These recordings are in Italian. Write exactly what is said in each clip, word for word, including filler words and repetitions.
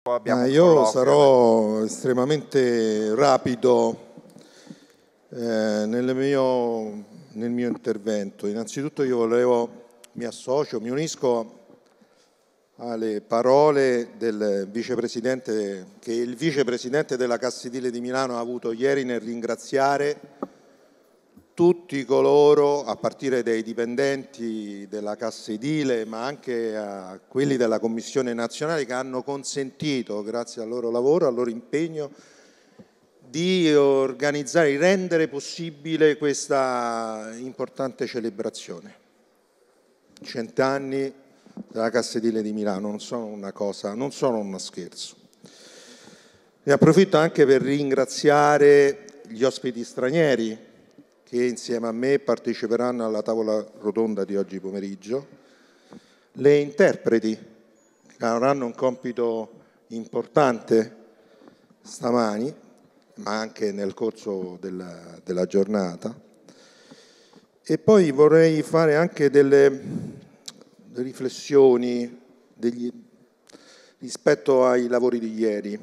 poi abbiamo ah, un io colloquio. sarò estremamente rapido eh, nel, mio, nel mio intervento. Innanzitutto io volevo, mi associo, mi unisco alle parole del vicepresidente, che il vicepresidente della Cassa Edile di Milano ha avuto ieri nel ringraziare tutti coloro, a partire dai dipendenti della Cassa Edile, ma anche a quelli della Commissione nazionale, che hanno consentito, grazie al loro lavoro, al loro impegno, di organizzare, di rendere possibile questa importante celebrazione. Cent'anni della Cassa Edile di Milano non sono una cosa, non sono uno scherzo. Ne approfitto anche per ringraziare gli ospiti stranieri che insieme a me parteciperanno alla tavola rotonda di oggi pomeriggio, le interpreti che avranno un compito importante stamani, ma anche nel corso della, della giornata. E poi vorrei fare anche delle, delle riflessioni degli, rispetto ai lavori di ieri.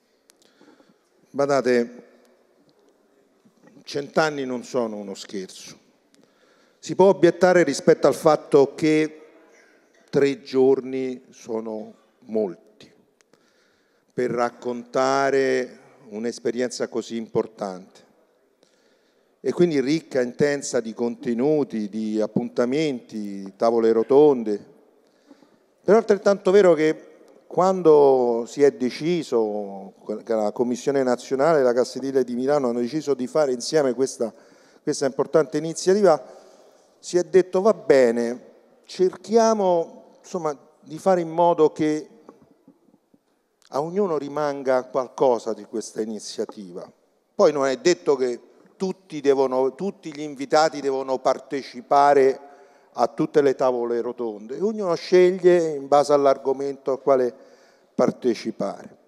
Badate, cent'anni non sono uno scherzo. Si può obiettare rispetto al fatto che tre giorni sono molti per raccontare un'esperienza così importante e quindi ricca, intensa di contenuti, di appuntamenti, di tavole rotonde. Però è altrettanto vero che quando si è deciso, che la Commissione Nazionale e la Cassa Edile di Milano hanno deciso di fare insieme questa, questa importante iniziativa, si è detto va bene, cerchiamo insomma, di fare in modo che a ognuno rimanga qualcosa di questa iniziativa. Poi non è detto che tutti, devono, tutti gli invitati devono partecipare a tutte le tavole rotonde, ognuno sceglie in base all'argomento al quale partecipare.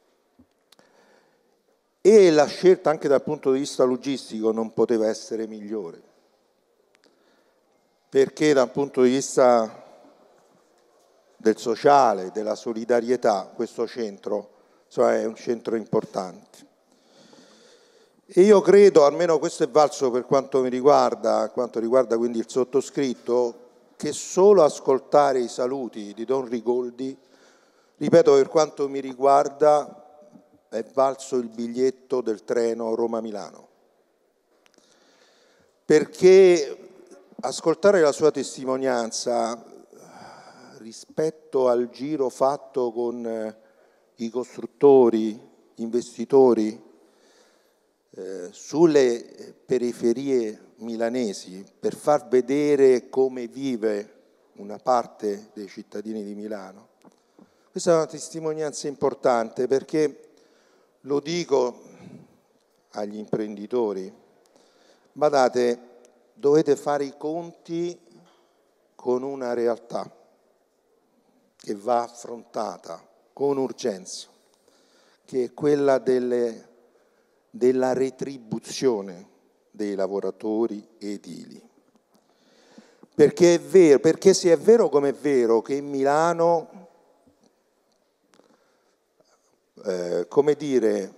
E la scelta anche dal punto di vista logistico non poteva essere migliore, perché dal punto di vista del sociale, della solidarietà, questo centro insomma, è un centro importante. E io credo, almeno questo è valso per quanto mi riguarda, quanto riguarda quindi il sottoscritto, che solo ascoltare i saluti di Don Rigoldi, ripeto, per quanto mi riguarda, è valso il biglietto del treno Roma-Milano. Perché ascoltare la sua testimonianza rispetto al giro fatto con i costruttori, investitori, Eh, sulle periferie milanesi per far vedere come vive una parte dei cittadini di Milano. Questa è una testimonianza importante perché, lo dico agli imprenditori, badate, dovete fare i conti con una realtà che va affrontata con urgenza, che è quella delle della retribuzione dei lavoratori edili. Perché è vero, perché se è vero come è vero che Milano, eh, come dire,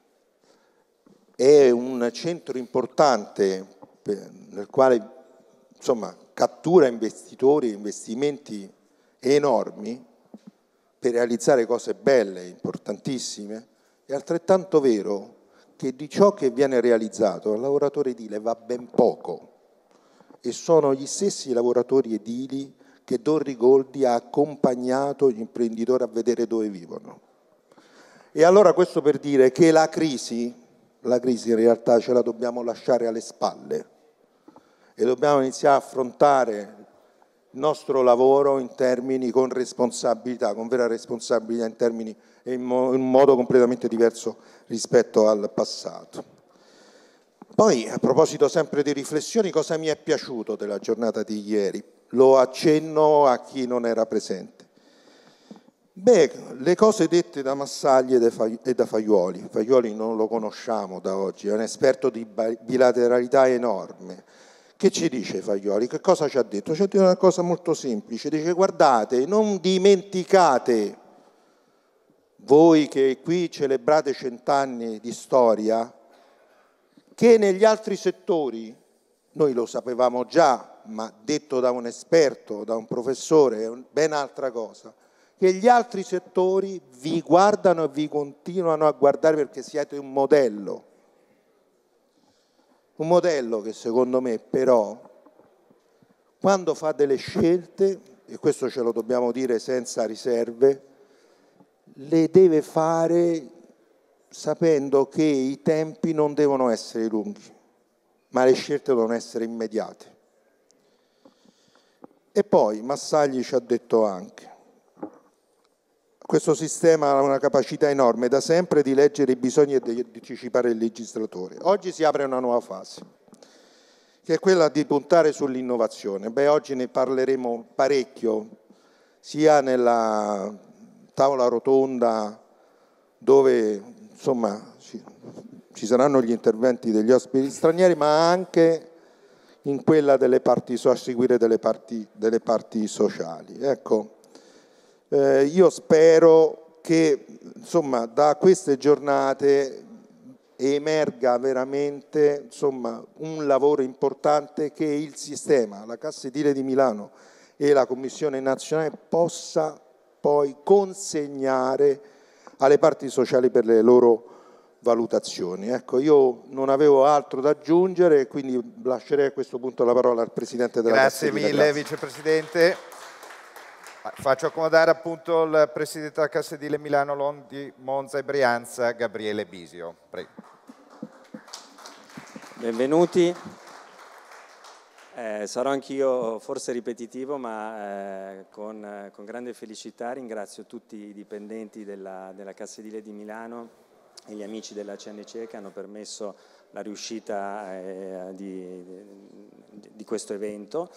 è un centro importante per, nel quale insomma cattura investitori e investimenti enormi per realizzare cose belle, importantissime, è altrettanto vero che di ciò che viene realizzato al lavoratore edile va ben poco e sono gli stessi lavoratori edili che Don Rigoldi ha accompagnato gli imprenditori a vedere dove vivono. E allora questo per dire che la crisi, la crisi in realtà ce la dobbiamo lasciare alle spalle e dobbiamo iniziare a affrontare il nostro lavoro in termini con responsabilità, con vera responsabilità in termini in, mo, in un modo completamente diverso rispetto al passato. Poi, a proposito sempre di riflessioni, cosa mi è piaciuto della giornata di ieri? Lo accenno a chi non era presente. Beh, le cose dette da Massagli e da Faiuoli. Faiuoli non lo conosciamo da oggi, è un esperto di bilateralità enorme. Che ci dice Faiuoli? Che cosa ci ha detto? Ci ha detto una cosa molto semplice, dice guardate, non dimenticate voi che qui celebrate cent'anni di storia, che negli altri settori, noi lo sapevamo già, ma detto da un esperto, da un professore, è ben altra cosa, che gli altri settori vi guardano e vi continuano a guardare perché siete un modello. Un modello che secondo me però, quando fa delle scelte, e questo ce lo dobbiamo dire senza riserve, le deve fare sapendo che i tempi non devono essere lunghi, ma le scelte devono essere immediate. E poi Massagli ci ha detto anche, questo sistema ha una capacità enorme da sempre di leggere i bisogni e di anticipare il legislatore. Oggi si apre una nuova fase, che è quella di puntare sull'innovazione. Beh, oggi ne parleremo parecchio, sia nella tavola rotonda dove insomma ci, ci saranno gli interventi degli ospiti stranieri, ma anche in quella delle parti, a seguire delle parti, delle parti sociali. Ecco, eh, io spero che insomma da queste giornate emerga veramente insomma, un lavoro importante che il sistema, la Cassa Edile di Milano e la Commissione Nazionale possa poi consegnare alle parti sociali per le loro valutazioni. Ecco, io non avevo altro da aggiungere e quindi lascerei a questo punto la parola al Presidente della Grazie Cassa Edile. mille, Grazie. Vicepresidente. Faccio accomodare appunto il Presidente della Cassa Edile Milano, Lodi, Monza e Brianza, Gabriele Bisio. Prego. Benvenuti. Eh, sarò anch'io forse ripetitivo, ma eh, con, con grande felicità ringrazio tutti i dipendenti della, della Cassa Edile di Milano e gli amici della C N C E che hanno permesso la riuscita eh, di, di, di questo evento.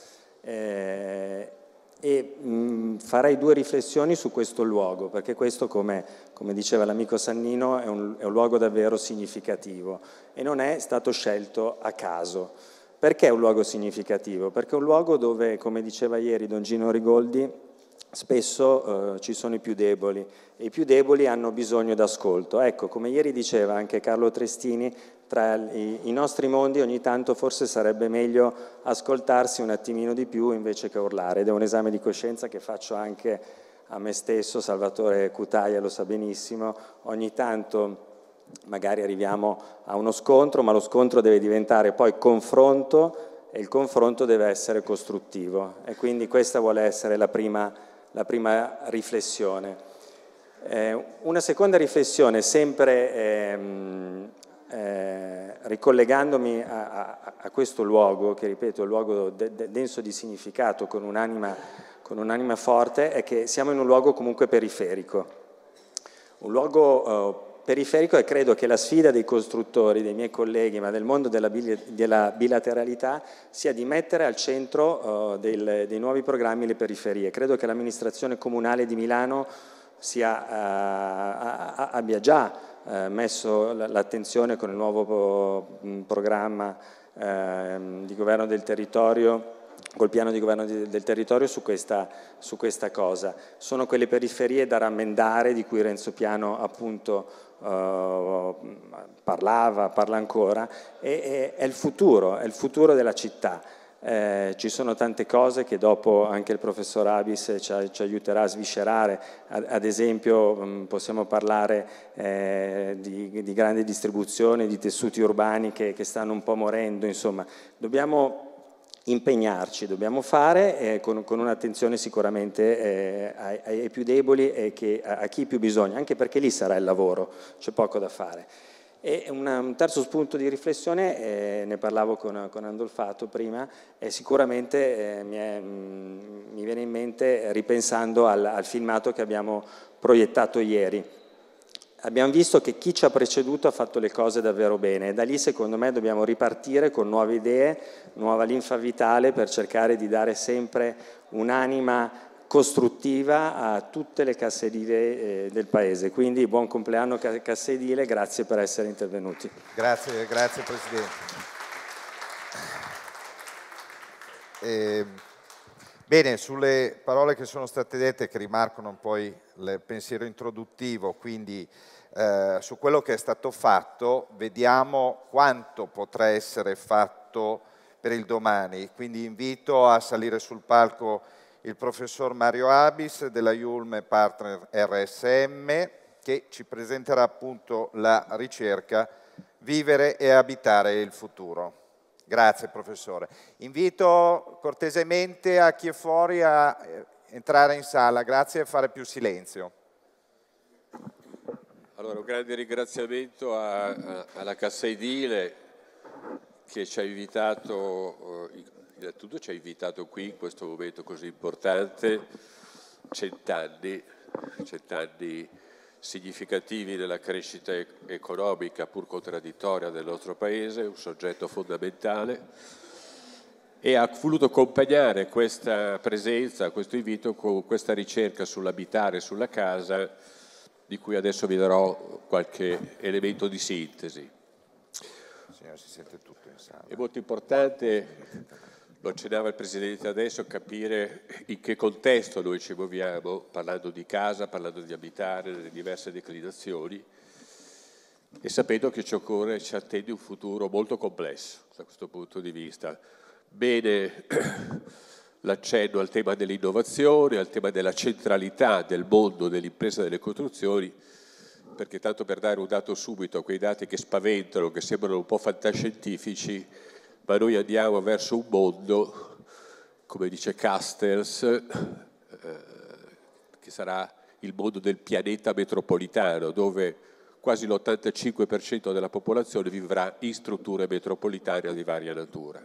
Eh, e mh, farei due riflessioni su questo luogo, perché questo, come, come diceva l'amico Sannino, è un, è un luogo davvero significativo e non è stato scelto a caso. Perché è un luogo significativo? Perché è un luogo dove, come diceva ieri Don Gino Rigoldi, spesso eh, ci sono i più deboli e i più deboli hanno bisogno d'ascolto. Ecco, come ieri diceva anche Carlo Trestini, tra i, i nostri mondi ogni tanto forse sarebbe meglio ascoltarsi un attimino di più invece che urlare. Ed è un esame di coscienza che faccio anche a me stesso, Salvatore Cutaia lo sa benissimo, ogni tanto magari arriviamo a uno scontro, ma lo scontro deve diventare poi confronto e il confronto deve essere costruttivo e quindi questa vuole essere la prima, la prima riflessione. Eh, una seconda riflessione, sempre ehm, eh, ricollegandomi a, a, a questo luogo, che ripeto è un luogo de, de, denso di significato, con un'anima con un'anima forte, è che siamo in un luogo comunque periferico, un luogo eh, periferico e credo che la sfida dei costruttori, dei miei colleghi, ma del mondo della, della bilateralità, sia di mettere al centro uh, del, dei nuovi programmi le periferie. Credo che l'amministrazione comunale di Milano sia, uh, abbia già uh, messo l'attenzione con il nuovo uh, programma uh, di governo del territorio, col piano di governo di, del territorio su questa, su questa cosa. Sono quelle periferie da rammendare di cui Renzo Piano appunto Uh, parlava, parla ancora, e, e, è il futuro, è il futuro della città. Eh, ci sono tante cose che dopo anche il professor Abis ci, ci aiuterà a sviscerare, ad, ad esempio mh, possiamo parlare eh, di, di grande distribuzione, di tessuti urbani che, che stanno un po' morendo, insomma, dobbiamo impegnarci, dobbiamo fare eh, con, con un'attenzione sicuramente eh, ai, ai più deboli e che, a, a chi più bisogna, anche perché lì sarà il lavoro, c'è poco da fare. E una, un terzo spunto di riflessione, eh, ne parlavo con, con Andolfato prima, e sicuramente eh, mi, è, mh, mi viene in mente ripensando al, al filmato che abbiamo proiettato ieri. Abbiamo visto che chi ci ha preceduto ha fatto le cose davvero bene e da lì secondo me dobbiamo ripartire con nuove idee, nuova linfa vitale per cercare di dare sempre un'anima costruttiva a tutte le casse edili eh, del Paese. Quindi buon compleanno Cassa Edile, grazie per essere intervenuti. Grazie, grazie Presidente. Eh, Bene, sulle parole che sono state dette, che rimarcano poi il pensiero introduttivo, quindi eh, su quello che è stato fatto, vediamo quanto potrà essere fatto per il domani. Quindi invito a salire sul palco il professor Mario Abis della Yulm e Partner R S M, che ci presenterà appunto la ricerca Vivere e abitare il futuro. Grazie professore. Invito cortesemente a chi è fuori a entrare in sala, grazie, e fare più silenzio. Allora, un grande ringraziamento a, a, alla Cassa Edile che ci ha invitato, innanzitutto ci ha invitato qui in questo momento così importante, cent'anni, cent'anni significativi della crescita economica pur contraddittoria del nostro Paese, un soggetto fondamentale, e ha voluto accompagnare questa presenza, questo invito con questa ricerca sull'abitare, sulla casa, di cui adesso vi darò qualche elemento di sintesi. Signora, si sente tutto in sala. È molto importante, lo accennava il Presidente adesso, capire in che contesto noi ci muoviamo, parlando di casa, parlando di abitare, nelle diverse declinazioni, e sapendo che ci occorre, ci attende un futuro molto complesso da questo punto di vista. Bene l'accenno al tema dell'innovazione, al tema della centralità del mondo dell'impresa e delle costruzioni, perché tanto per dare un dato subito a quei dati che spaventano, che sembrano un po' fantascientifici, ma noi andiamo verso un mondo, come dice Castells, eh, che sarà il mondo del pianeta metropolitano, dove quasi l'ottantacinque per cento della popolazione vivrà in strutture metropolitane di varia natura.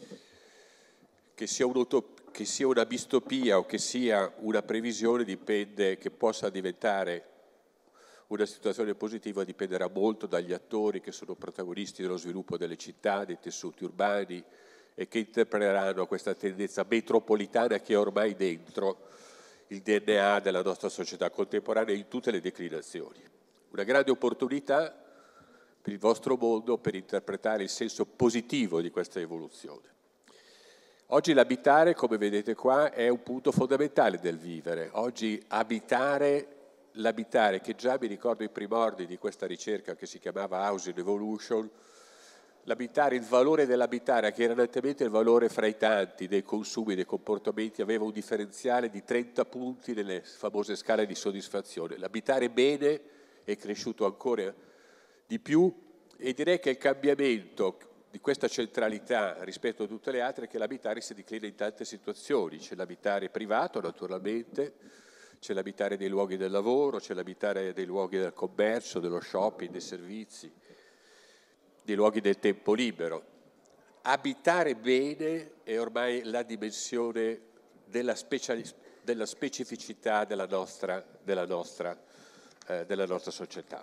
Che sia, che sia una distopia o che sia una previsione dipende, che possa diventare una situazione positiva dipenderà molto dagli attori che sono protagonisti dello sviluppo delle città, dei tessuti urbani e che interpreteranno questa tendenza metropolitana che è ormai dentro il D N A della nostra società contemporanea in tutte le declinazioni. Una grande opportunità per il vostro mondo per interpretare il senso positivo di questa evoluzione. Oggi l'abitare, come vedete qua, è un punto fondamentale del vivere. Oggi abitare L'abitare, che già mi ricordo i primordi di questa ricerca che si chiamava Housing Evolution, l'abitare, il valore dell'abitare, che era nettamente il valore fra i tanti dei consumi, dei comportamenti, aveva un differenziale di trenta punti nelle famose scale di soddisfazione. L'abitare bene è cresciuto ancora di più e direi che il cambiamento di questa centralità rispetto a tutte le altre è che l'abitare si declina in tante situazioni. C'è l'abitare privato, naturalmente, c'è l'abitare dei luoghi del lavoro, c'è l'abitare dei luoghi del commercio, dello shopping, dei servizi, dei luoghi del tempo libero. Abitare bene è ormai la dimensione della, della specificità della nostra, della, nostra, eh, della nostra società.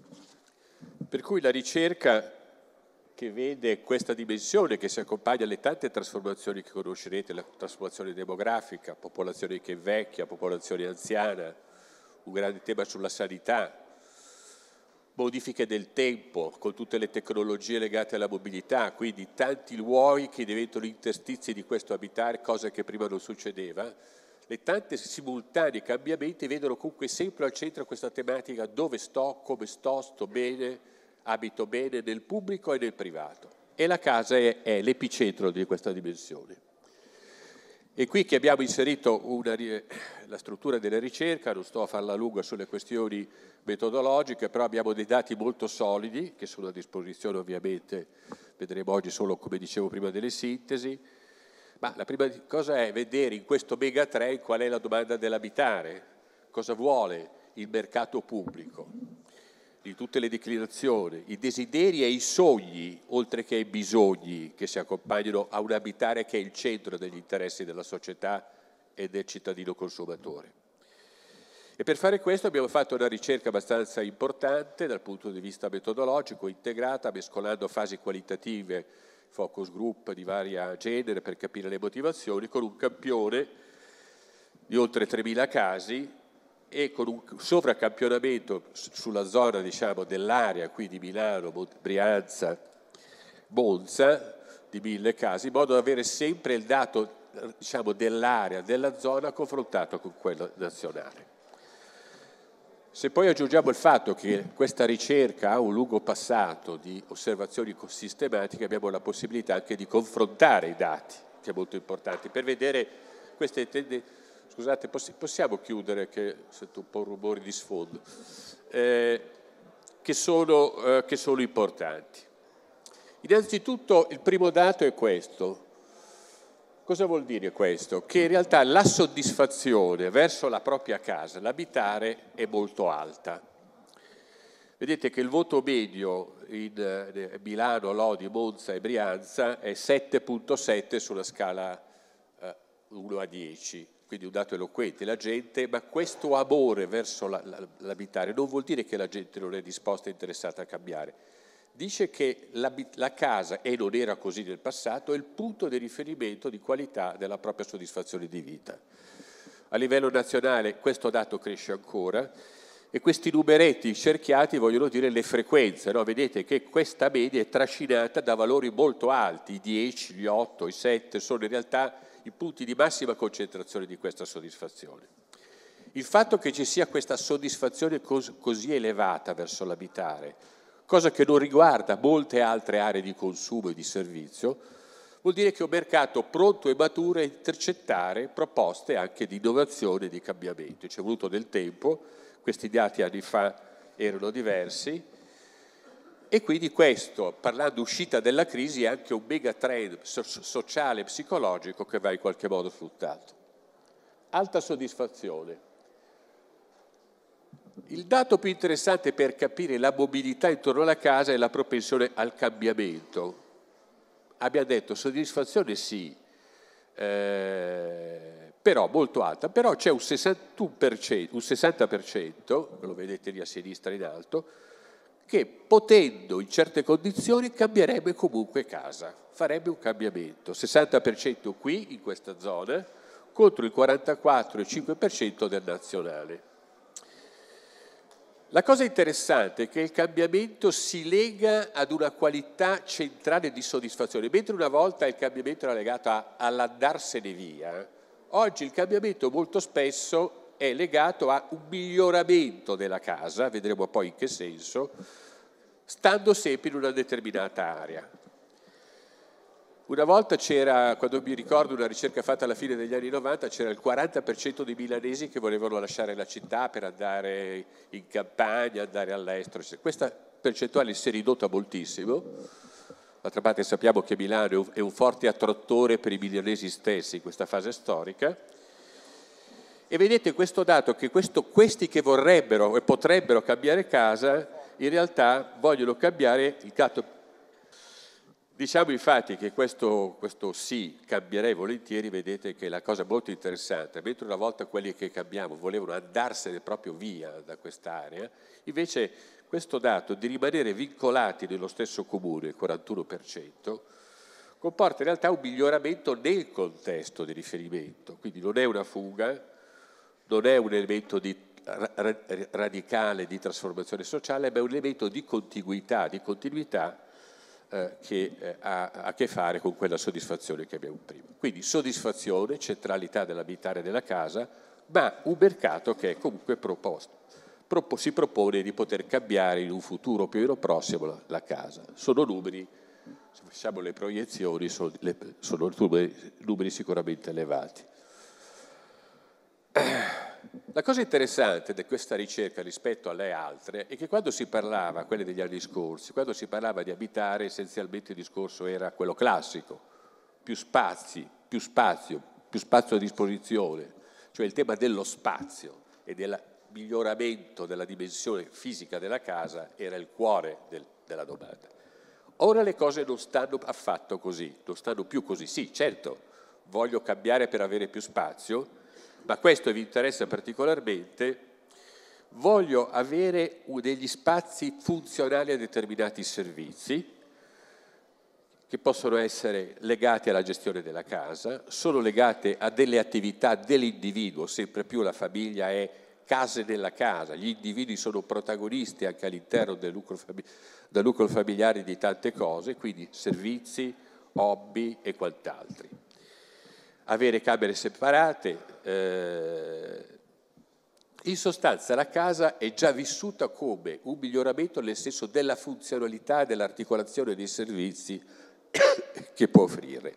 Per cui la ricerca che vede questa dimensione, che si accompagna alle tante trasformazioni che conoscerete, la trasformazione demografica, popolazione che invecchia, popolazione anziana, un grande tema sulla sanità, modifiche del tempo con tutte le tecnologie legate alla mobilità, quindi tanti luoghi che diventano interstizi di questo abitare, cosa che prima non succedeva. Le tante simultanei cambiamenti vedono comunque sempre al centro questa tematica: dove sto, come sto, sto bene, abito bene nel pubblico e nel privato, e la casa è, è l'epicentro di questa dimensione. E qui che abbiamo inserito una, la struttura della ricerca, non sto a farla lunga sulle questioni metodologiche, però abbiamo dei dati molto solidi che sono a disposizione, ovviamente vedremo oggi solo, come dicevo prima, delle sintesi, ma la prima cosa è vedere in questo mega trend qual è la domanda dell'abitare, cosa vuole il mercato pubblico di tutte le declinazioni, i desideri e i sogni, oltre che i bisogni che si accompagnano a un abitare che è il centro degli interessi della società e del cittadino consumatore. E per fare questo abbiamo fatto una ricerca abbastanza importante dal punto di vista metodologico, integrata, mescolando fasi qualitative, focus group di varia genere per capire le motivazioni, con un campione di oltre tremila casi e con un sovracampionamento sulla zona, diciamo, dell'area qui di Milano, Brianza, Monza, di mille casi, in modo da avere sempre il dato diciamo, dell'area, della zona confrontato con quella nazionale. Se poi aggiungiamo il fatto che questa ricerca ha un lungo passato di osservazioni sistematiche, abbiamo la possibilità anche di confrontare i dati, che è molto importante, per vedere queste tendenze. Scusate, possiamo chiudere, che sento un po' rumori di sfondo, eh, che, sono, eh, che sono importanti. Innanzitutto il primo dato è questo. Cosa vuol dire questo? Che in realtà la soddisfazione verso la propria casa, l'abitare, è molto alta. Vedete che il voto medio in eh, Milano, Lodi, Monza e Brianza è sette virgola sette sulla scala eh, uno a dieci, quindi un dato eloquente. La gente, ma questo amore verso la, la, l'abitare non vuol dire che la gente non è disposta e interessata a cambiare. Dice che la, la casa, e non era così nel passato, è il punto di riferimento di qualità della propria soddisfazione di vita. A livello nazionale questo dato cresce ancora e questi numeretti cerchiati vogliono dire le frequenze, no? Vedete che questa media è trascinata da valori molto alti, i dieci, gli otto, i sette, sono in realtà i punti di massima concentrazione di questa soddisfazione. Il fatto che ci sia questa soddisfazione cos- così elevata verso l'abitare, cosa che non riguarda molte altre aree di consumo e di servizio, vuol dire che è un mercato pronto e maturo a intercettare proposte anche di innovazione e di cambiamento. Ci è voluto del tempo, questi dati anni fa erano diversi, e quindi questo, parlando uscita dalla crisi, è anche un mega trend so- sociale e psicologico che va in qualche modo sfruttato. Alta soddisfazione. Il dato più interessante per capire la mobilità intorno alla casa è la propensione al cambiamento. Abbiamo detto soddisfazione sì, eh, però molto alta, però c'è un sessantuno per cento, un sessanta per cento, lo vedete lì a sinistra in alto, che potendo in certe condizioni cambierebbe comunque casa, farebbe un cambiamento. sessanta per cento qui, in questa zona, contro il quarantaquattro virgola cinque per cento del nazionale. La cosa interessante è che il cambiamento si lega ad una qualità centrale di soddisfazione. Mentre una volta il cambiamento era legato a, all'andarsene via, oggi il cambiamento molto spesso è legato a un miglioramento della casa, vedremo poi in che senso, stando sempre in una determinata area. Una volta c'era, quando mi ricordo una ricerca fatta alla fine degli anni novanta, c'era il quaranta per cento dei milanesi che volevano lasciare la città per andare in campagna, andare all'estero. Questa percentuale si è ridotta moltissimo. D'altra parte sappiamo che Milano è un forte attrattore per i milanesi stessi in questa fase storica. E vedete questo dato che questo, questi che vorrebbero e potrebbero cambiare casa, in realtà vogliono cambiare il dato. Diciamo infatti che questo, questo sì, cambierei volentieri, vedete che la cosa molto interessante, mentre una volta quelli che cambiamo volevano andarsene proprio via da quest'area, invece questo dato di rimanere vincolati nello stesso comune, il quarantuno per cento, comporta in realtà un miglioramento nel contesto di riferimento, quindi non è una fuga, non è un elemento di radicale di trasformazione sociale, ma è un elemento di contiguità, di continuità, Eh, che eh, ha a che fare con quella soddisfazione che abbiamo prima. Quindi soddisfazione, centralità dell'abitare della casa, ma un mercato che è comunque proposto. Propo, si propone di poter cambiare in un futuro più o meno prossimo la, la casa. Sono numeri, se facciamo le proiezioni, sono, le, sono numeri, numeri sicuramente elevati. La cosa interessante di questa ricerca rispetto alle altre è che quando si parlava, quelle degli anni scorsi, quando si parlava di abitare, essenzialmente il discorso era quello classico, più spazi, più spazio, più spazio a disposizione, cioè il tema dello spazio e del miglioramento della dimensione fisica della casa era il cuore del, della domanda. Ora le cose non stanno affatto così, non stanno più così. Sì, certo, voglio cambiare per avere più spazio, ma questo vi interessa particolarmente, voglio avere degli spazi funzionali a determinati servizi che possono essere legati alla gestione della casa, sono legate a delle attività dell'individuo, sempre più la famiglia è case della casa, gli individui sono protagonisti anche all'interno del nucleo, famig- del nucleo familiare di tante cose, quindi servizi, hobby e quant'altro. avere camere separate. Eh, in sostanza la casa è già vissuta come un miglioramento nel senso della funzionalità e dell'articolazione dei servizi che può offrire.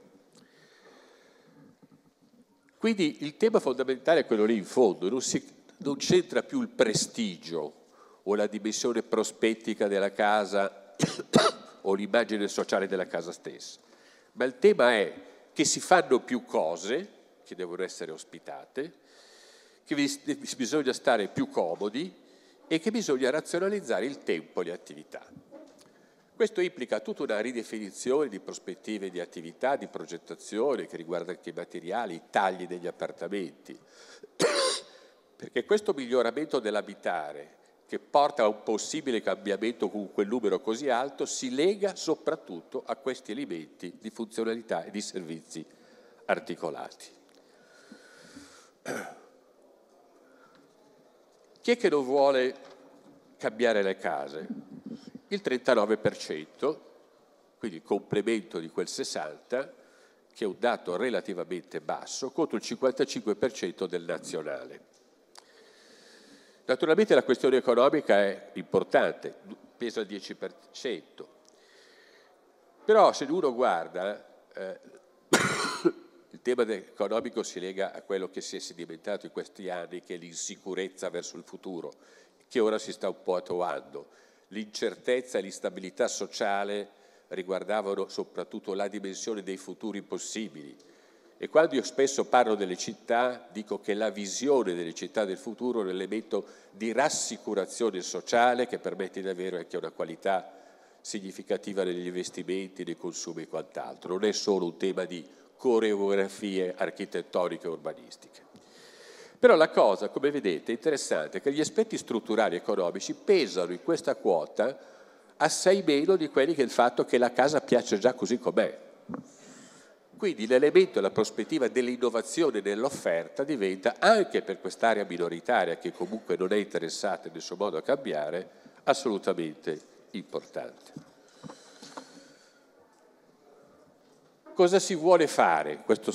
Quindi il tema fondamentale è quello lì in fondo, non, si, non c'entra più il prestigio o la dimensione prospettica della casa o l'immagine sociale della casa stessa, ma il tema è che si fanno più cose che devono essere ospitate, che bisogna stare più comodi e che bisogna razionalizzare il tempo e le attività. Questo implica tutta una ridefinizione di prospettive di attività, di progettazione che riguarda anche i materiali, i tagli degli appartamenti, perché questo miglioramento dell'abitare che porta a un possibile cambiamento con quel numero così alto si lega soprattutto a questi elementi di funzionalità e di servizi articolati. Chi è che non vuole cambiare le case? Il trentanove per cento, quindi il complemento di quel sessanta per cento, che è un dato relativamente basso, contro il cinquantacinque per cento del nazionale. Naturalmente la questione economica è importante, pesa il dieci per cento, però se uno guarda, eh, il tema economico si lega a quello che si è sedimentato in questi anni, che è l'insicurezza verso il futuro, che ora si sta un po' attuando. L'incertezza e l'instabilità sociale riguardavano soprattutto la dimensione dei futuri possibili. E quando io spesso parlo delle città, dico che la visione delle città del futuro è un elemento di rassicurazione sociale che permette di avere anche una qualità significativa negli investimenti, nei consumi e quant'altro. Non è solo un tema di coreografie architettoniche e urbanistiche. Però la cosa, come vedete, è interessante che gli aspetti strutturali e economici pesano in questa quota assai meno di quelli che il fatto che la casa piace già così com'è. Quindi l'elemento e la prospettiva dell'innovazione nell'offerta diventa, anche per quest'area minoritaria che comunque non è interessata in nessun modo a cambiare, assolutamente importante. Cosa si vuole fare? Questo,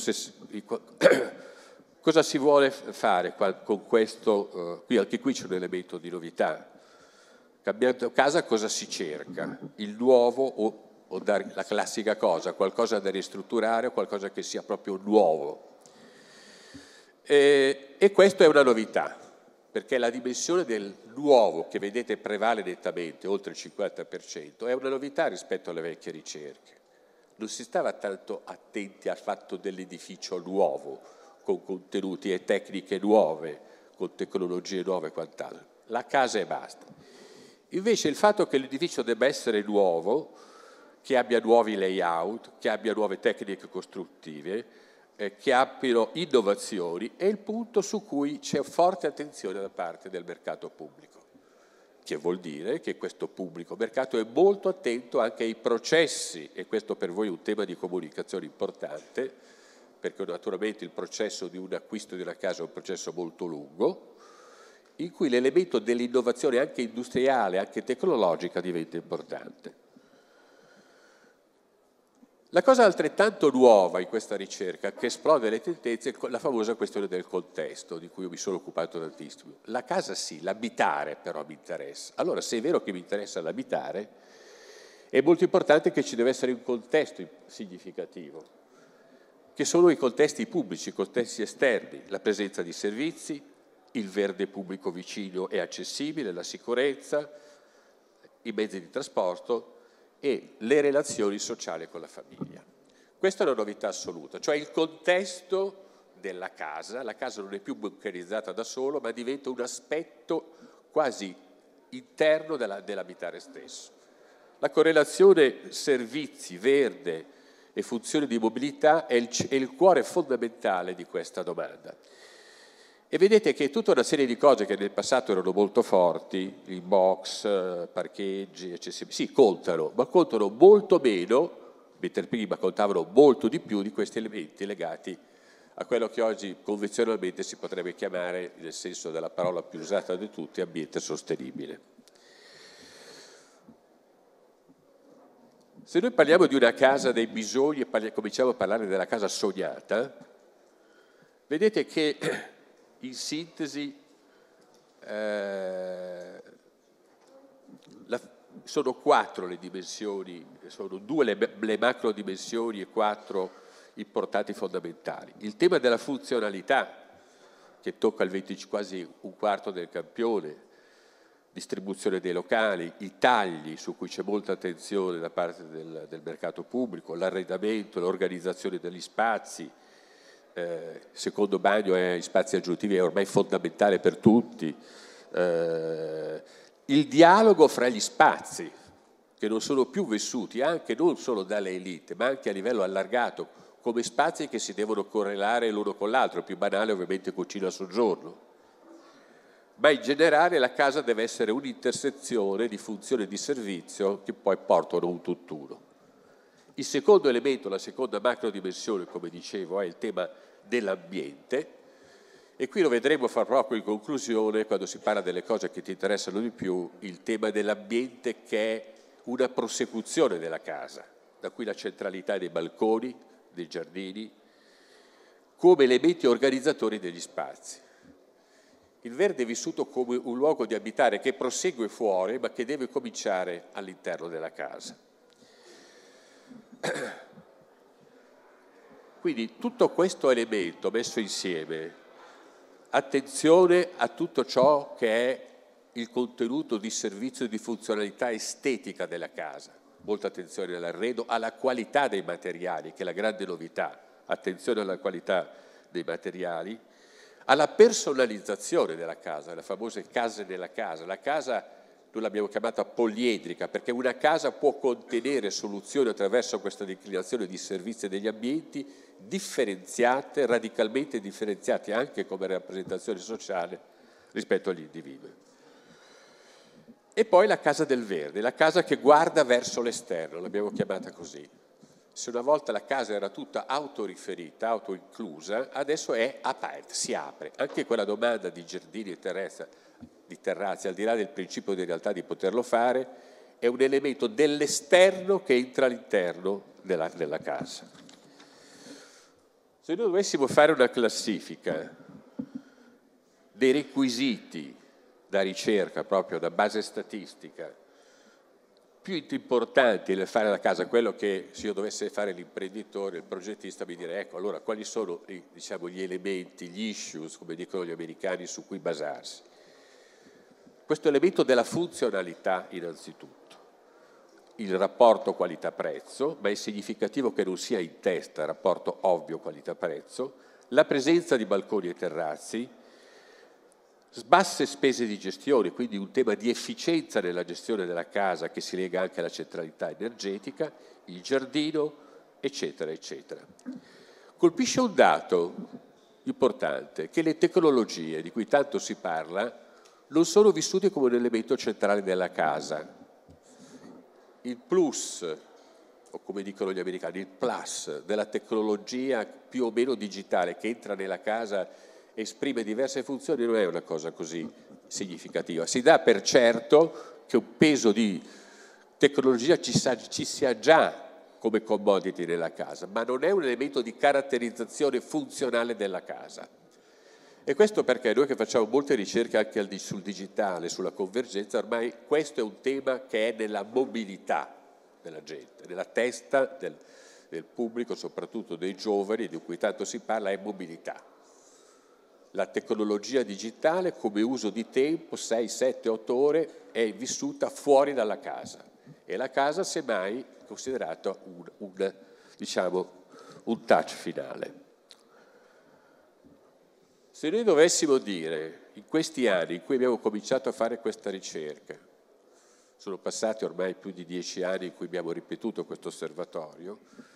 cosa si vuole fare con questo? Qui, anche qui c'è un elemento di novità. Cambiando casa cosa si cerca? Il nuovo o o dare la classica cosa, qualcosa da ristrutturare o qualcosa che sia proprio nuovo. E, e questo è una novità, perché la dimensione del nuovo, che vedete prevale nettamente, oltre il cinquanta per cento, è una novità rispetto alle vecchie ricerche. Non si stava tanto attenti al fatto dell'edificio nuovo, con contenuti e tecniche nuove, con tecnologie nuove e quant'altro. La casa e basta. Invece il fatto che l'edificio debba essere nuovo, che abbia nuovi layout, che abbia nuove tecniche costruttive, eh, che abbiano innovazioni, è il punto su cui c'è forte attenzione da parte del mercato pubblico, che vuol dire che questo pubblico mercato è molto attento anche ai processi, e questo per voi è un tema di comunicazione importante, perché naturalmente il processo di un acquisto di una casa è un processo molto lungo, in cui l'elemento dell'innovazione anche industriale, anche tecnologica diventa importante. La cosa altrettanto nuova in questa ricerca, che esplode le tendenze, è la famosa questione del contesto, di cui io mi sono occupato tantissimo. La casa sì, l'abitare però mi interessa. Allora, se è vero che mi interessa l'abitare, è molto importante che ci deve essere un contesto significativo, che sono i contesti pubblici, i contesti esterni, la presenza di servizi, il verde pubblico vicino e accessibile, la sicurezza, i mezzi di trasporto, e le relazioni sociali con la famiglia. Questa è una novità assoluta, cioè il contesto della casa, la casa non è più bunkerizzata da solo, ma diventa un aspetto quasi interno della, dell'abitare stesso. La correlazione servizi, verde e funzioni di mobilità è il, è il cuore fondamentale di questa domanda. E vedete che tutta una serie di cose che nel passato erano molto forti, i box, parcheggi, accessibili, sì, contano, ma contano molto meno, mentre prima contavano molto di più di questi elementi legati a quello che oggi convenzionalmente si potrebbe chiamare, nel senso della parola più usata di tutti, ambiente sostenibile. Se noi parliamo di una casa dei bisogni e cominciamo a parlare della casa sognata, Vedete che in sintesi eh, la, sono quattro le dimensioni, sono due le, le macro dimensioni e quattro importanti fondamentali. Il tema della funzionalità, che tocca il venti, quasi un quarto del campione, distribuzione dei locali, i tagli su cui c'è molta attenzione da parte del, del mercato pubblico, l'arredamento, l'organizzazione degli spazi, eh, secondo bagno e spazi aggiuntivi è ormai fondamentale per tutti, eh, il dialogo fra gli spazi, che non sono più vissuti anche non solo dalle elite, ma anche a livello allargato, come spazi che si devono correlare l'uno con l'altro, più banale ovviamente cucina a soggiorno. Ma in generale la casa deve essere un'intersezione di funzione e di servizio che poi portano un tutt'uno. Il secondo elemento, la seconda macro dimensione, come dicevo, è il tema dell'ambiente, e qui lo vedremo fra poco in conclusione, quando si parla delle cose che ti interessano di più, il tema dell'ambiente che è una prosecuzione della casa, da qui la centralità dei balconi, dei giardini, come elementi organizzatori degli spazi. Il verde è vissuto come un luogo di abitare che prosegue fuori, ma che deve cominciare all'interno della casa. Quindi tutto questo elemento messo insieme, attenzione a tutto ciò che è il contenuto di servizio e di funzionalità estetica della casa, molta attenzione all'arredo, alla qualità dei materiali, che è la grande novità, attenzione alla qualità dei materiali, alla personalizzazione della casa, le famose case della casa. La casa noi l'abbiamo chiamata poliedrica perché una casa può contenere soluzioni attraverso questa declinazione di servizi e degli ambienti differenziate, radicalmente differenziate anche come rappresentazione sociale rispetto agli individui. E poi la casa del verde, la casa che guarda verso l'esterno, l'abbiamo chiamata così. Se una volta la casa era tutta autoriferita, autoinclusa, adesso è aperta, si apre. Anche quella domanda di giardini e terrazze, di terrazze, al di là del principio di realtà di poterlo fare, è un elemento dell'esterno che entra all'interno della, della casa. Se noi dovessimo fare una classifica dei requisiti da ricerca, proprio da base statistica, più importanti nel fare la casa, quello che se io dovesse fare l'imprenditore, il progettista, mi dire ecco allora quali sono diciamo, gli elementi, gli issues, come dicono gli americani, su cui basarsi. Questo elemento della funzionalità innanzitutto, il rapporto qualità-prezzo, ma è significativo che non sia in testa il rapporto ovvio qualità-prezzo, la presenza di balconi e terrazzi, basse spese di gestione, quindi un tema di efficienza nella gestione della casa che si lega anche alla centralità energetica, il giardino, eccetera, eccetera. Colpisce un dato importante, che le tecnologie di cui tanto si parla non sono vissute come un elemento centrale della casa. Il plus, o come dicono gli americani, il plus della tecnologia più o meno digitale che entra nella casa esprime diverse funzioni, non è una cosa così significativa. Si dà per certo che un peso di tecnologia ci, sa, ci sia già come commodity nella casa, ma non è un elemento di caratterizzazione funzionale della casa. E questo perché noi che facciamo molte ricerche anche sul digitale, sulla convergenza, ormai questo è un tema che è nella mobilità della gente, nella testa del, del pubblico, soprattutto dei giovani, di cui tanto si parla, è mobilità. La tecnologia digitale come uso di tempo, sei, sette, otto ore, è vissuta fuori dalla casa e la casa semmai è considerata un, un, diciamo, un touch finale. Se noi dovessimo dire, in questi anni in cui abbiamo cominciato a fare questa ricerca, sono passati ormai più di dieci anni in cui abbiamo ripetuto questo osservatorio,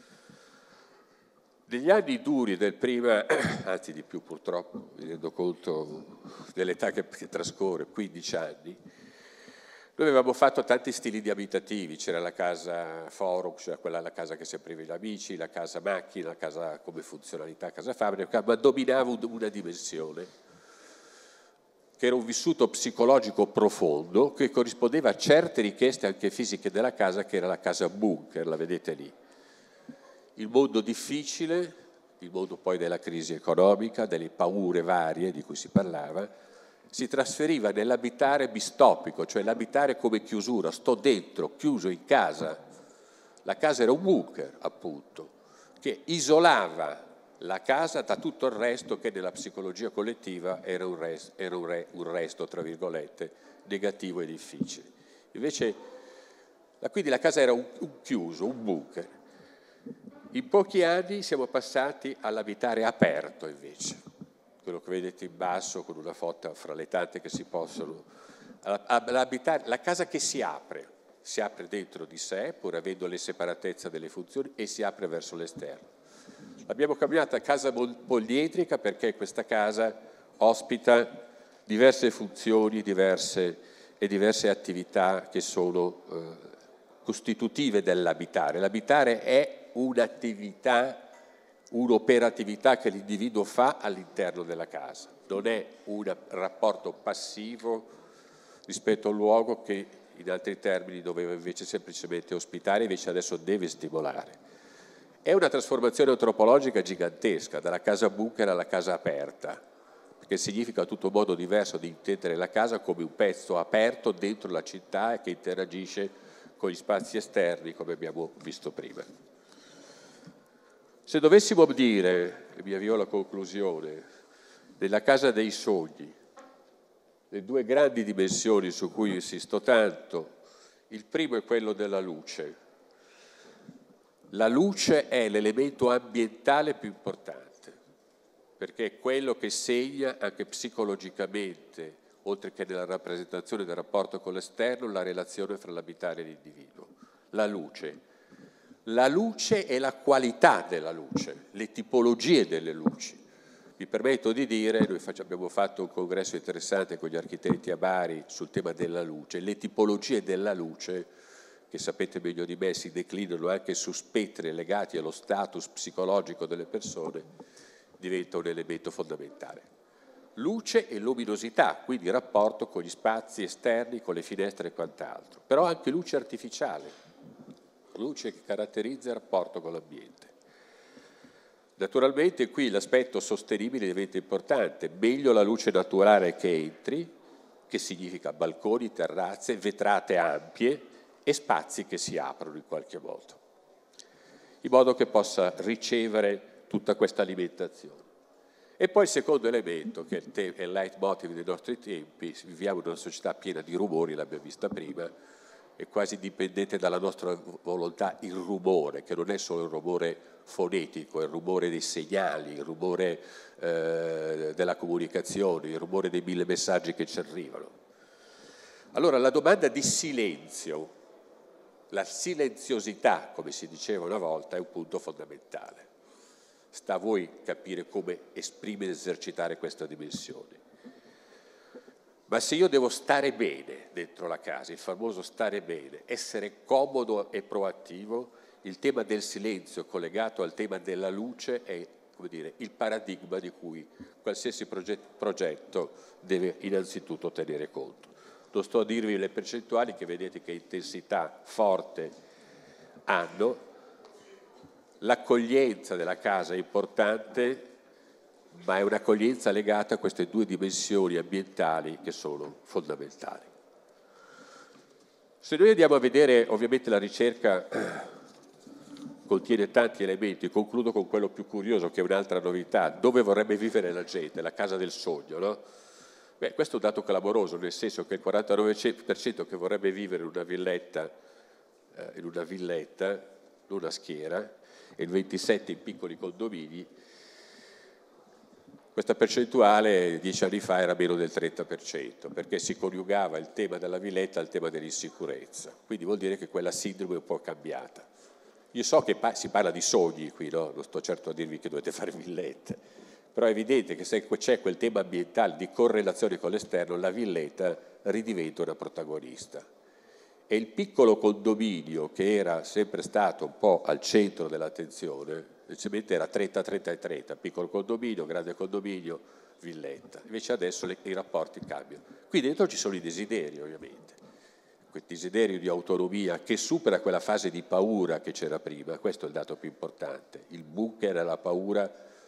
negli anni duri del prima, anzi di più purtroppo, mi rendo conto dell'età che, che trascorre, quindici anni, noi avevamo fatto tanti stili di abitativi, c'era la casa forum, cioè quella la casa che si apriva gli amici, la casa macchina, la casa come funzionalità, casa fabbrica, ma dominava una dimensione che era un vissuto psicologico profondo che corrispondeva a certe richieste anche fisiche della casa, che era la casa bunker, la vedete lì. Il mondo difficile, il mondo poi della crisi economica, delle paure varie di cui si parlava, si trasferiva nell'abitare bistopico, cioè l'abitare come chiusura, sto dentro, chiuso in casa. La casa era un bunker, appunto, che isolava la casa da tutto il resto che nella psicologia collettiva era un resto, era un re, un resto tra virgolette, negativo e difficile. Invece, quindi la casa era un, un chiuso, un bunker. In pochi anni siamo passati all'abitare aperto, invece, quello che vedete in basso con una foto fra le tante che si possono, all'abitare, la casa che si apre, si apre dentro di sé, pur avendo le separatezze delle funzioni, e si apre verso l'esterno. L'abbiamo chiamata casa poliedrica perché questa casa ospita diverse funzioni diverse e diverse attività che sono eh, costitutive dell'abitare. L'abitare è un'attività, un'operatività che l'individuo fa all'interno della casa, non è un rapporto passivo rispetto al luogo che in altri termini doveva invece semplicemente ospitare, invece adesso deve stimolare. È una trasformazione antropologica gigantesca, dalla casa bunker alla casa aperta, perché significa tutto un modo diverso di intendere la casa come un pezzo aperto dentro la città e che interagisce con gli spazi esterni, come abbiamo visto prima. Se dovessimo dire, e mi avvio alla conclusione, della casa dei sogni, le due grandi dimensioni su cui insisto tanto, il primo è quello della luce. La luce è l'elemento ambientale più importante, perché è quello che segna anche psicologicamente, oltre che nella rappresentazione del rapporto con l'esterno, la relazione fra l'abitare e l'individuo. La luce. La luce e la qualità della luce, le tipologie delle luci. Mi permetto di dire, noi abbiamo fatto un congresso interessante con gli architetti a Bari sul tema della luce, le tipologie della luce, che sapete meglio di me si declinano anche su spettri legati allo status psicologico delle persone, diventa un elemento fondamentale. Luce e luminosità, quindi il rapporto con gli spazi esterni, con le finestre e quant'altro, però anche luce artificiale, luce che caratterizza il rapporto con l'ambiente. Naturalmente qui l'aspetto sostenibile diventa importante, meglio la luce naturale che entri, che significa balconi, terrazze, vetrate ampie, e spazi che si aprono in qualche modo, in modo che possa ricevere tutta questa alimentazione. E poi il secondo elemento, che è il leitmotiv dei nostri tempi, viviamo in una società piena di rumori, l'abbiamo vista prima, è quasi dipendente dalla nostra volontà il rumore, che non è solo il rumore fonetico, è il rumore dei segnali, il rumore eh, della comunicazione, il rumore dei mille messaggi che ci arrivano. Allora la domanda di silenzio, la silenziosità, come si diceva una volta, è un punto fondamentale. Sta a voi capire come esprimere e esercitare questa dimensione. Ma se io devo stare bene dentro la casa, il famoso stare bene, essere comodo e proattivo, il tema del silenzio collegato al tema della luce è, come dire, il paradigma di cui qualsiasi progetto deve innanzitutto tenere conto. Non sto a dirvi le percentuali che vedete che intensità forte hanno. L'accoglienza della casa è importante, ma è un'accoglienza legata a queste due dimensioni ambientali che sono fondamentali. Se noi andiamo a vedere, ovviamente la ricerca contiene tanti elementi, concludo con quello più curioso che è un'altra novità, dove vorrebbe vivere la gente, la casa del sogno, no? Beh, questo è un dato clamoroso, nel senso che il quarantanove per cento che vorrebbe vivere in una villetta, eh, in una villetta, non a schiera, e il ventisette per cento in piccoli condomini. Questa percentuale dieci anni fa era meno del trenta per cento, perché si coniugava il tema della villetta al tema dell'insicurezza. Quindi vuol dire che quella sindrome è un po' cambiata. Io so che si parla di sogni qui, no? Non sto certo a dirvi che dovete fare villette, però è evidente che se c'è quel tema ambientale di correlazione con l'esterno, la villetta ridiventa una protagonista. E il piccolo condominio, che era sempre stato un po' al centro dell'attenzione, semplicemente era trenta trenta e trenta, piccolo condominio, grande condominio, villetta. Invece adesso le, i rapporti cambiano. Qui dentro ci sono i desideri, ovviamente. Quel desiderio di autonomia che supera quella fase di paura che c'era prima, questo è il dato più importante. Il bunker è la paura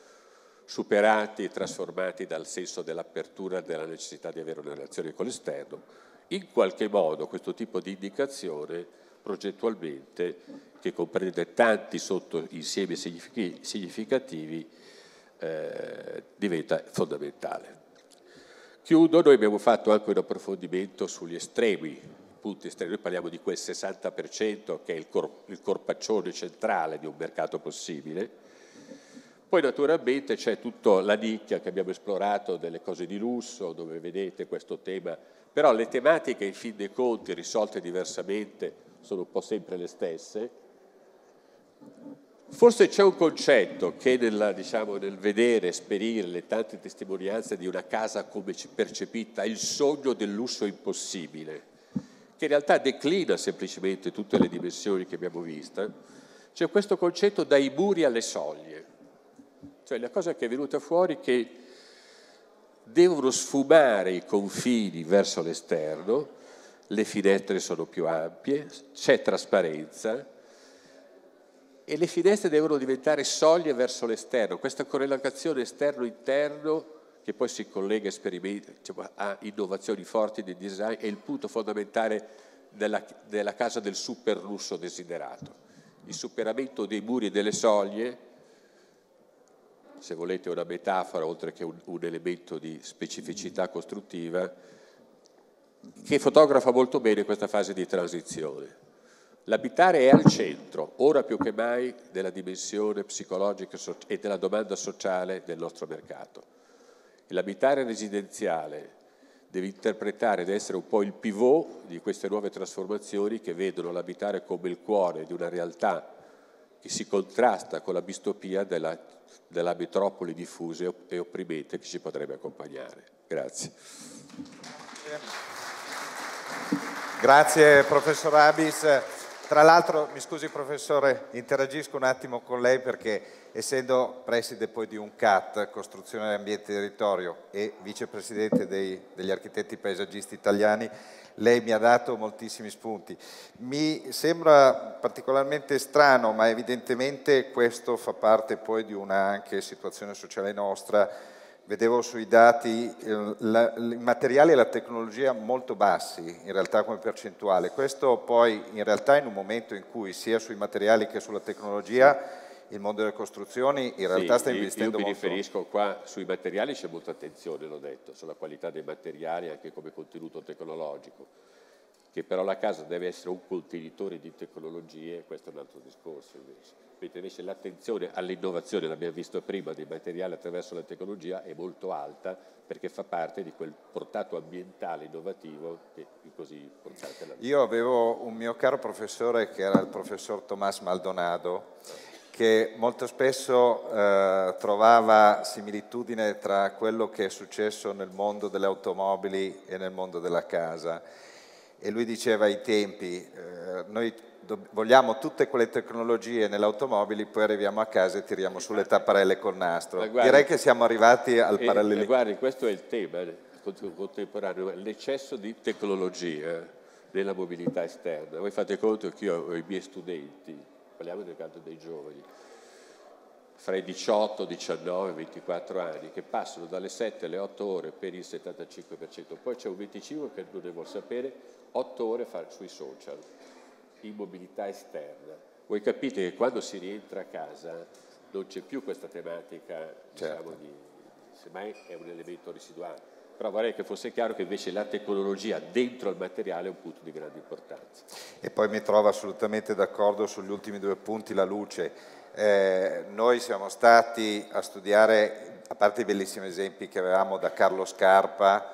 superati e trasformati dal senso dell'apertura e della necessità di avere una relazione con l'esterno. In qualche modo questo tipo di indicazione progettualmente, che comprende tanti sottoinsiemi significativi, eh, diventa fondamentale. Chiudo, noi abbiamo fatto anche un approfondimento sugli estremi, punti estremi, noi parliamo di quel sessanta per cento che è il, cor il corpaccione centrale di un mercato possibile. Poi naturalmente c'è tutta la nicchia che abbiamo esplorato delle cose di lusso, dove vedete questo tema, però le tematiche in fin dei conti risolte diversamente sono un po' sempre le stesse. Forse c'è un concetto che nella, diciamo, nel vedere, esperire le tante testimonianze di una casa come percepita, il sogno del lusso impossibile, che in realtà declina semplicemente tutte le dimensioni che abbiamo visto. C'è questo concetto dai muri alle soglie. Cioè la cosa che è venuta fuori è che devono sfumare i confini verso l'esterno, le finestre sono più ampie, c'è trasparenza e le finestre devono diventare soglie verso l'esterno. Questa correlazione esterno-interno, che poi si collega diciamo, a innovazioni forti del design, è il punto fondamentale della, della casa del super lusso desiderato. Il superamento dei muri e delle soglie, se volete una metafora oltre che un, un elemento di specificità costruttiva, che fotografa molto bene questa fase di transizione. L'abitare è al centro, ora più che mai, della dimensione psicologica e della domanda sociale del nostro mercato. E l'abitare residenziale deve interpretare ed essere un po' il pivot di queste nuove trasformazioni che vedono l'abitare come il cuore di una realtà che si contrasta con la distopia della, della metropoli diffuse e opprimente che ci potrebbe accompagnare. Grazie. Grazie professor Abis. Tra l'altro, mi scusi professore, interagisco un attimo con lei perché essendo preside poi di U N C A T, Costruzione Ambiente e Territorio, e vicepresidente dei, degli architetti paesaggisti italiani, lei mi ha dato moltissimi spunti. Mi sembra particolarmente strano, ma evidentemente questo fa parte poi di una anche situazione sociale nostra. Vedevo sui dati eh, la, i materiali e la tecnologia molto bassi in realtà come percentuale. Questo poi in realtà in un momento in cui sia sui materiali che sulla tecnologia il mondo delle costruzioni in realtà sì, sta investendo molto. Io mi riferisco qua sui materiali, c'è molta attenzione, l'ho detto, sulla qualità dei materiali anche come contenuto tecnologico, che però la casa deve essere un contenitore di tecnologie, questo è un altro discorso invece. Mentre invece l'attenzione all'innovazione, l'abbiamo visto prima, dei materiali attraverso la tecnologia è molto alta perché fa parte di quel portato ambientale innovativo che è così importante. Io avevo un mio caro professore che era il professor Tomás Maldonado, che molto spesso eh, trovava similitudine tra quello che è successo nel mondo delle automobili e nel mondo della casa. E lui diceva ai tempi, eh, noi vogliamo tutte quelle tecnologie nelle automobili, poi arriviamo a casa e tiriamo sulle tapparelle col nastro. Guardi, direi che siamo arrivati al eh, parallelismo. Guardi, questo è il tema contemporaneo, l'eccesso di tecnologia nella mobilità esterna. Voi fate conto che io ho i miei studenti, parliamo del caso dei giovani, fra i diciotto, diciannove, ventiquattro anni, che passano dalle sette alle otto ore per il settantacinque per cento, poi c'è un venticinque per cento che non ne vuol sapere, otto ore fare sui social, in mobilità esterna. Voi capite che quando si rientra a casa non c'è più questa tematica, diciamo, certo. di, semmai è un elemento residuale. Però vorrei che fosse chiaro che invece la tecnologia dentro il materiale è un punto di grande importanza. E poi mi trovo assolutamente d'accordo sugli ultimi due punti, la luce. Eh, noi siamo stati a studiare, a parte i bellissimi esempi che avevamo da Carlo Scarpa,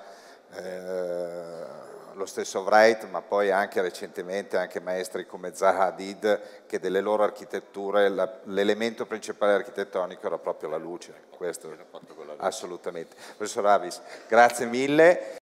eh, lo stesso Wright, ma poi anche recentemente anche maestri come Zaha Hadid, che delle loro architetture l'elemento principale architettonico era proprio la luce. Questo assolutamente. Professor Abis, grazie mille.